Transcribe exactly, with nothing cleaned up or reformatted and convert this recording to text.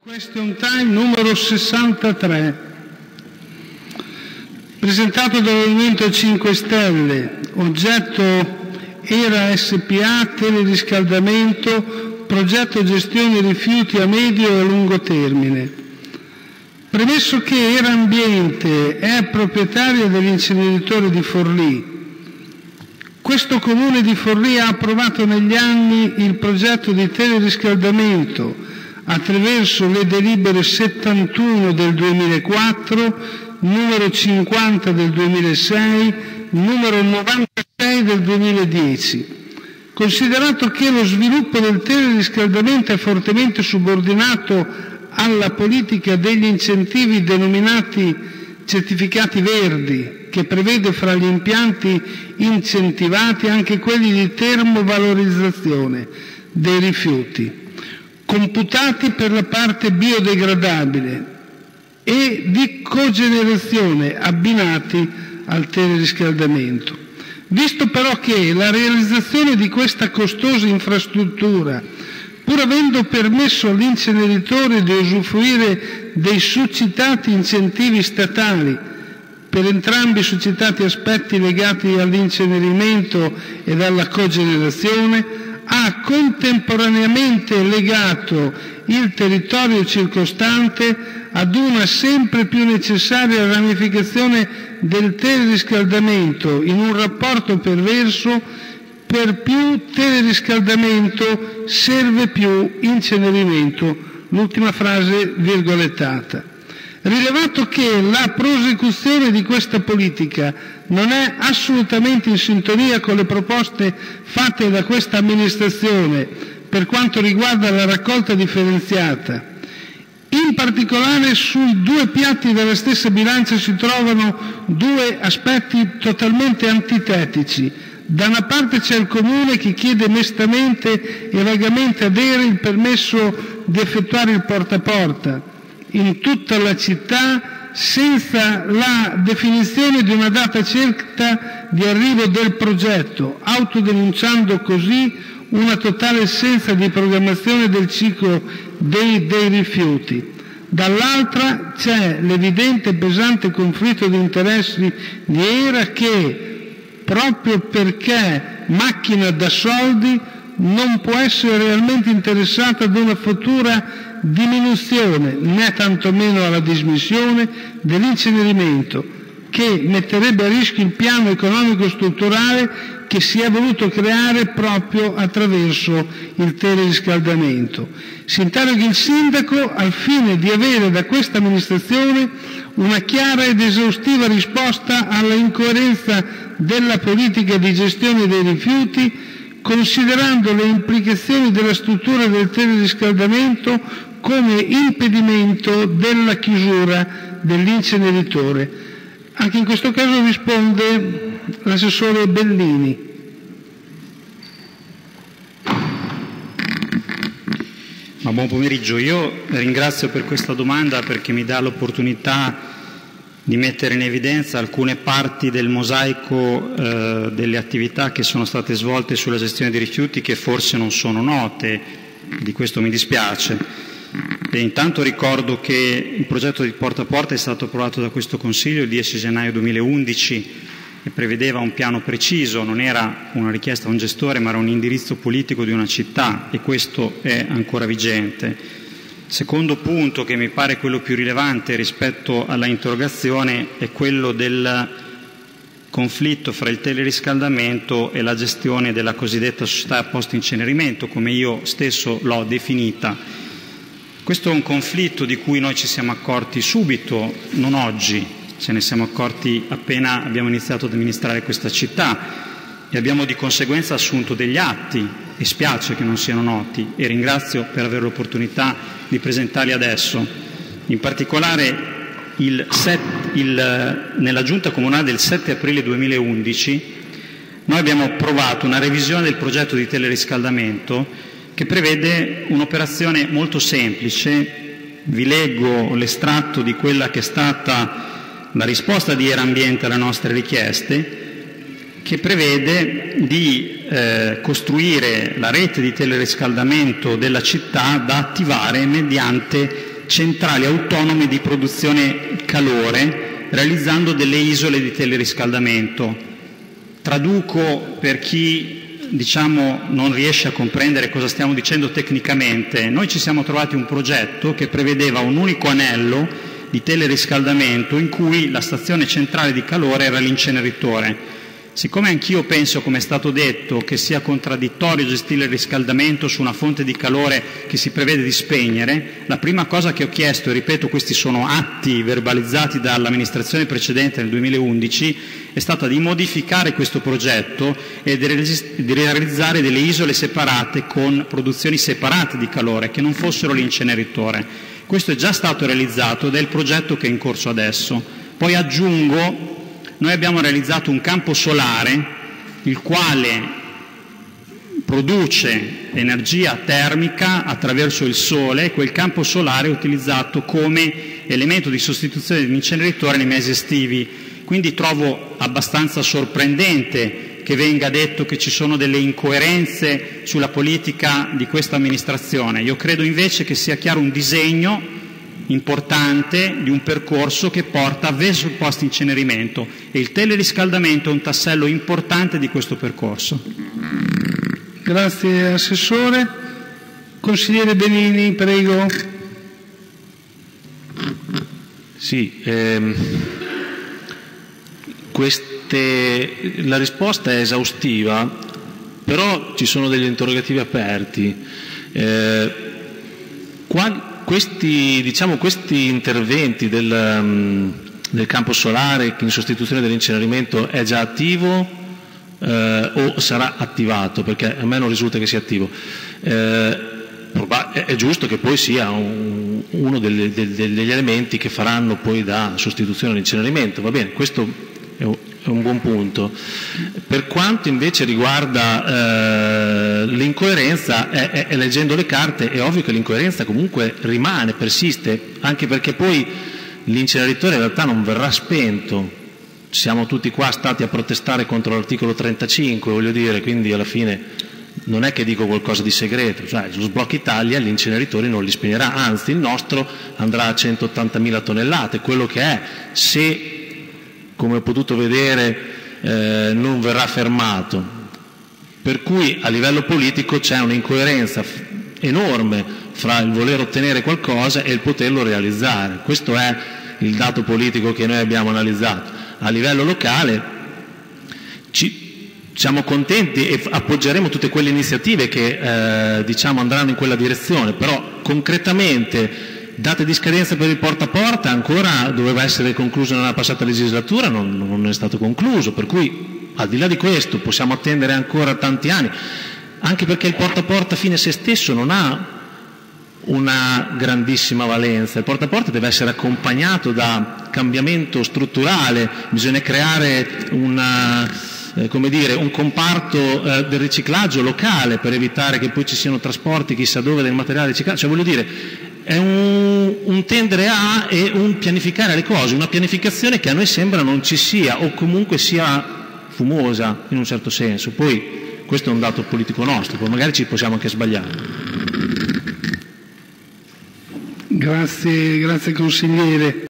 Question time numero sessantatré, presentato dal Movimento cinque Stelle, oggetto Era S P A, teleriscaldamento, progetto gestione rifiuti a medio e a lungo termine. Premesso che Era Ambiente è proprietaria dell'inceneritore di Forlì, questo comune di Forlì ha approvato negli anni il progetto di teleriscaldamento attraverso le delibere settantuno del duemilaquattro, numero cinquanta del duemilasei, numero novantasei del duemiladieci. Considerato che lo sviluppo del teleriscaldamento è fortemente subordinato alla politica degli incentivi denominati certificati verdi, che prevede fra gli impianti incentivati anche quelli di termovalorizzazione dei rifiuti, computati per la parte biodegradabile e di cogenerazione abbinati al teleriscaldamento. Visto però che la realizzazione di questa costosa infrastruttura, pur avendo permesso all'inceneritore di usufruire dei succitati incentivi statali per entrambi i succitati aspetti legati all'incenerimento ed alla cogenerazione, ha contemporaneamente legato il territorio circostante ad una sempre più necessaria ramificazione del teleriscaldamento in un rapporto perverso: per più teleriscaldamento serve più incenerimento. L'ultima frase virgolettata. Rilevato che la prosecuzione di questa politica non è assolutamente in sintonia con le proposte fatte da questa amministrazione per quanto riguarda la raccolta differenziata, in particolare sui due piatti della stessa bilancia si trovano due aspetti totalmente antitetici. Da una parte c'è il Comune che chiede mestamente e vagamente ad ERA il permesso di effettuare il porta a porta in tutta la città senza la definizione di una data certa di arrivo del progetto, autodenunciando così una totale assenza di programmazione del ciclo dei, dei rifiuti. Dall'altra c'è l'evidente e pesante conflitto di interessi di ERA che, proprio perché macchina da soldi, non può essere realmente interessata ad una futura diminuzione, né tantomeno alla dismissione dell'incenerimento, che metterebbe a rischio il piano economico strutturale che si è voluto creare proprio attraverso il teleriscaldamento. Si interroga il Sindaco al fine di avere da questa amministrazione una chiara ed esaustiva risposta alla incoerenza della politica di gestione dei rifiuti, considerando le implicazioni della struttura del teleriscaldamento come impedimento della chiusura dell'inceneritore. Anche in questo caso risponde l'assessore Bellini. Ma buon pomeriggio, io ringrazio per questa domanda perché mi dà l'opportunità di mettere in evidenza alcune parti del mosaico eh, delle attività che sono state svolte sulla gestione dei rifiuti che forse non sono note, di questo mi dispiace. E intanto ricordo che il progetto di porta a porta è stato approvato da questo Consiglio il dieci gennaio duemilaundici e prevedeva un piano preciso, non era una richiesta a un gestore ma era un indirizzo politico di una città e questo è ancora vigente. Secondo punto, che mi pare quello più rilevante rispetto alla interrogazione, è quello del conflitto fra il teleriscaldamento e la gestione della cosiddetta società post-incenerimento, come io stesso l'ho definita. Questo è un conflitto di cui noi ci siamo accorti subito, non oggi, ce ne siamo accorti appena abbiamo iniziato ad amministrare questa città e abbiamo di conseguenza assunto degli atti e spiace che non siano noti e ringrazio per avere l'opportunità di presentarli adesso. In particolare il set, il, nella Giunta Comunale del sette aprile duemilaundici noi abbiamo approvato una revisione del progetto di teleriscaldamento che prevede un'operazione molto semplice. Vi leggo l'estratto di quella che è stata la risposta di Era Ambiente alle nostre richieste, che prevede di eh, costruire la rete di teleriscaldamento della città da attivare mediante centrali autonome di produzione calore, realizzando delle isole di teleriscaldamento. Traduco per chi diciamo non riesce a comprendere cosa stiamo dicendo tecnicamente. Noi ci siamo trovati un progetto che prevedeva un unico anello di teleriscaldamento in cui la stazione centrale di calore era l'inceneritore. Siccome anch'io penso, come è stato detto, che sia contraddittorio gestire il riscaldamento su una fonte di calore che si prevede di spegnere, la prima cosa che ho chiesto, e ripeto questi sono atti verbalizzati dall'amministrazione precedente nel duemilaundici, è stata di modificare questo progetto e di realizzare delle isole separate con produzioni separate di calore che non fossero l'inceneritore. Questo è già stato realizzato ed è il progetto che è in corso adesso. Poi aggiungo, noi abbiamo realizzato un campo solare il quale produce energia termica attraverso il sole. Quel campo solare è utilizzato come elemento di sostituzione dell'inceneritore nei mesi estivi. Quindi trovo abbastanza sorprendente che venga detto che ci sono delle incoerenze sulla politica di questa amministrazione. Io credo invece che sia chiaro un disegno importante di un percorso che porta verso il post incenerimento e il teleriscaldamento è un tassello importante di questo percorso. Grazie Assessore. Consigliere Benini, prego. Sì, ehm, queste, la risposta è esaustiva, però ci sono degli interrogativi aperti. Eh, quali, Questi, diciamo, questi interventi del, um, del campo solare in sostituzione dell'incenerimento è già attivo eh, o sarà attivato? Perché a me non risulta che sia attivo. Eh, è giusto che poi sia un, uno delle, degli elementi che faranno poi da sostituzione all'incenerimento, va bene, questo è un, è un buon punto. Per quanto invece riguarda eh, l'incoerenza, è, è, è, leggendo le carte è ovvio che l'incoerenza comunque rimane, persiste, anche perché poi l'inceneritore in realtà non verrà spento. Siamo tutti qua stati a protestare contro l'articolo trentacinque, voglio dire, quindi alla fine non è che dico qualcosa di segreto, cioè lo sblocca Italia gli inceneritori non li spegnerà, anzi il nostro andrà a centottantamila tonnellate, quello che è, se come ho potuto vedere eh, non verrà fermato, per cui a livello politico c'è un'incoerenza enorme fra il voler ottenere qualcosa e il poterlo realizzare. Questo è il dato politico che noi abbiamo analizzato. A livello locale ci, siamo contenti e appoggeremo tutte quelle iniziative che eh, diciamo andranno in quella direzione, però concretamente date di scadenza per il porta a porta ancora doveva essere concluso nella passata legislatura, non, non è stato concluso, per cui al di là di questo possiamo attendere ancora tanti anni, anche perché il porta a porta fine a se stesso non ha una grandissima valenza. Il porta a porta deve essere accompagnato da cambiamento strutturale, bisogna creare una, eh, come dire, un comparto eh, del riciclaggio locale per evitare che poi ci siano trasporti chissà dove del materiale riciclato, cioè voglio dire è un, un tendere a e un pianificare le cose, una pianificazione che a noi sembra non ci sia o comunque sia fumosa in un certo senso. Poi questo è un dato politico nostro, poi magari ci possiamo anche sbagliare. Grazie, grazie consigliere.